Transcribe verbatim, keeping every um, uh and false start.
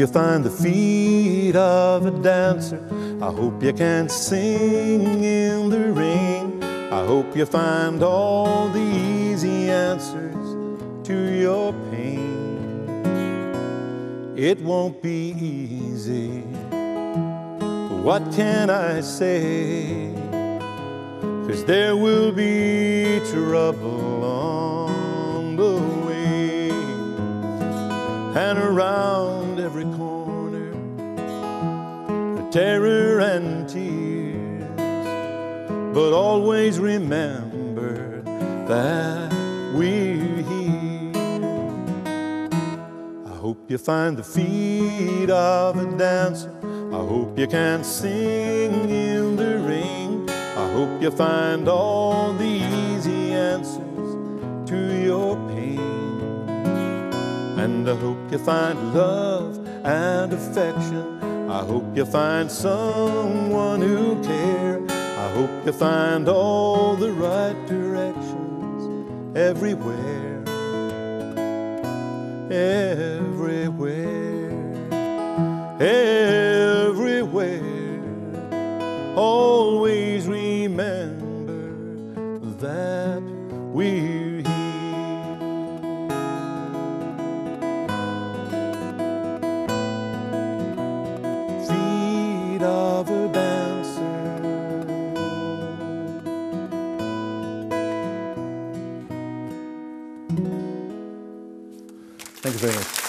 you find the feet of a dancer. I hope you can sing in the rain. I hope you find all the easy answers to your pain. It won't be easy, what can I say? 'Cause there will be trouble on the way, and around every corner, terror and tears. But always remember that we're here. I hope you find the feet of a dancer. I hope you can sing in the rain. I hope you find all the easy answers to your pain. And I hope you find love and affection. I hope you find someone who cares. I hope you find all the right directions everywhere, everywhere, everywhere. Always remember that we're here. Feet of a dancer. Thank you very much.